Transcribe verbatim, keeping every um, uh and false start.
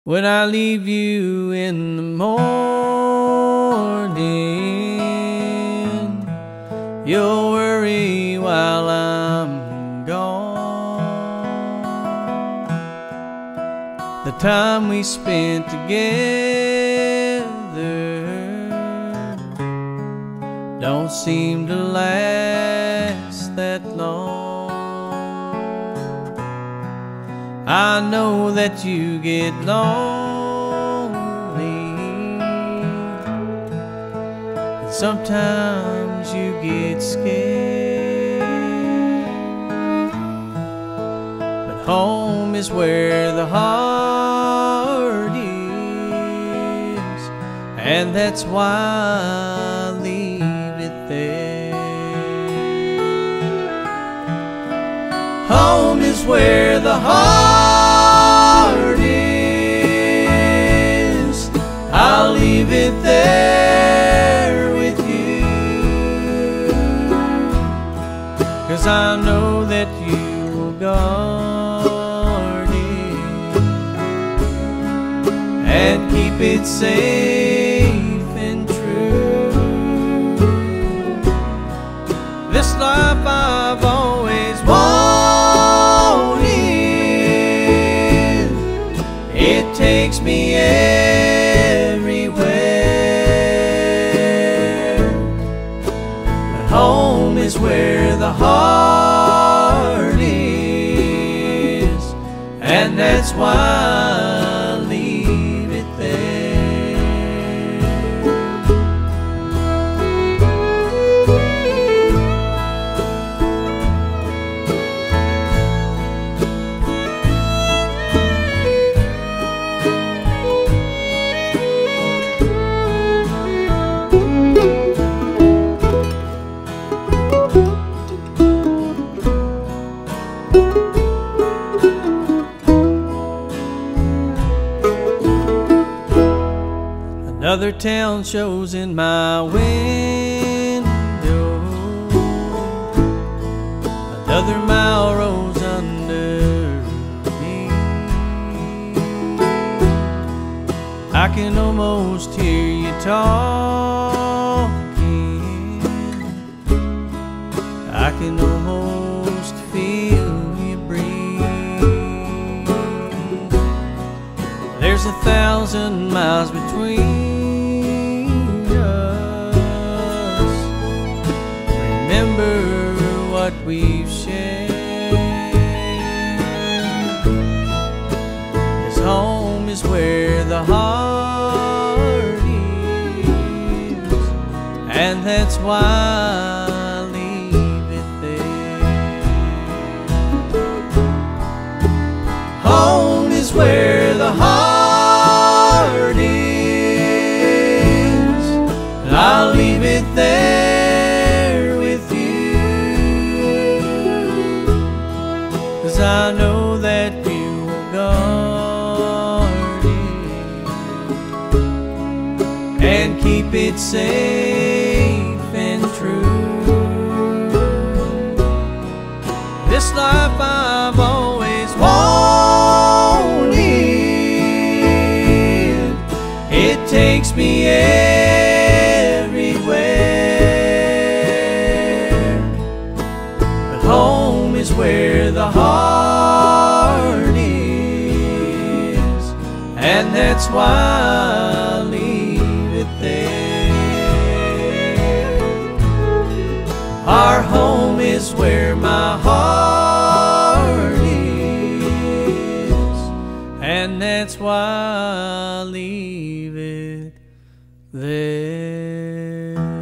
when I leave you in the morning. You'll worry while I'm gone. The time we spent together don't seem to last that long. I know that you get lonely, and sometimes you get scared, but home is where the heart is, and that's why I leave it there. Home is where the heart is. I'll leave it there with you, 'cause I know that you will guard it and keep it safe and true. This life I've always wanted, it takes me everywhere, but home is where the heart is, and that's why I leave it there. Another town shows in my window, another mile rolls under me. I can almost hear you talking, I can almost feel you breathe. There's a thousand miles between us. Remember what we've shared, 'cause home is where the heart is, and that's why I leave it there. Home is where the heart is, and I'll leave it there with you, 'cause I know that you will guard it and keep it safe and true. This life I've always wanted, it takes me everywhere, but home is where the heart is, and that's why I leave it there. Our home is where my heart is, and that's why I leave it there.